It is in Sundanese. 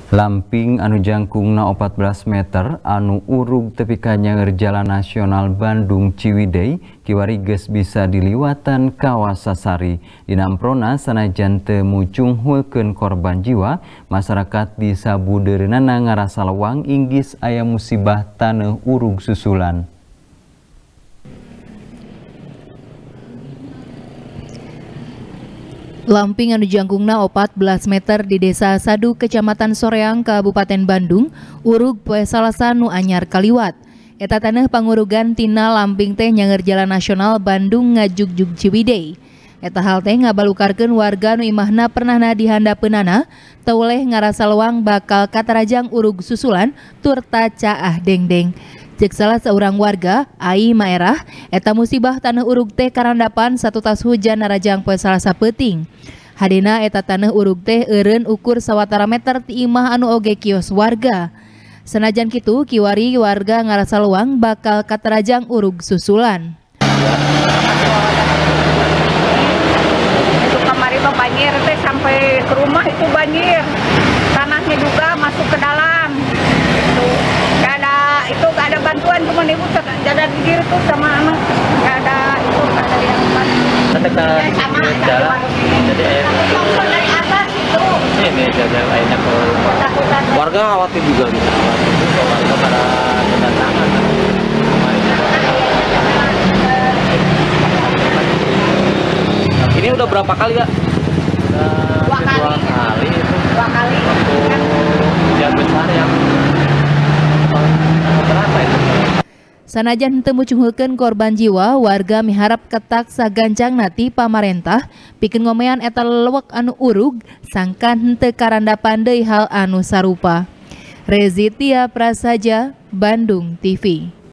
Lamping anu jangkungna 14 meter anu urug tepi ka nyaeur Jalan Nasional Bandung Ciwidey kiwari geus bisa diliwatan Kawasasari. Dina amprona sanajan teu mucunghulkeun korban jiwa, masyarakat di sabudeureunana ngarasa lewang inggis aya musibah taneuh urug susulan. Lamping anu jangkungna 14 meter di Desa Sadu, Kecamatan Soreang, Kabupaten Bandung, urug poe Salasa nu anyar kaliwat. Eta taneuh pangurugan tina lamping teh nyanger Jalan Nasional Bandung ngajugjug Ciwidey. Eta hal teh ngabalukarkeun warga nu imahna pernahna dihandapeunana teu oleh ngarasa lewang bakal katarajang urug susulan turta caah dengdeng. Cek salah seorang warga, Ai Maerah, eta musibah taneuh urug teh karandapan satu tas hujan narajang poe Salasa peuting. Hadena eta taneuh urug teh eureun ukur sawatara meter ti imah anu oge kios warga. Senajan kitu, kiwari warga ngarasa lewang bakal katarajang urug susulan. Itu kemarin banjir teh sampai ke rumah itu banjir. Tanahnya juga masuk ke dalam. Gak ada bantuan, cuma ibu ada di diri tuh sama anak, gak ada itu, gak ada yang bantu. Sama jalan, jadi air dari atas itu. Ini jaga airnya ke warga khawatir juga gitu. Warga pada kedatangan. Ini udah berapa kali ya? Dua kali. Dua kali. Waktu hujan besar yang Sanajan teu mucunghulkeun korban jiwa, warga miharap ketak sagancang nati pamarentah pikeun ngomean eta lelewek anu urug sangkan henteu karandapan deui hal anu sarupa. Rezitia Prasaja, Bandung TV.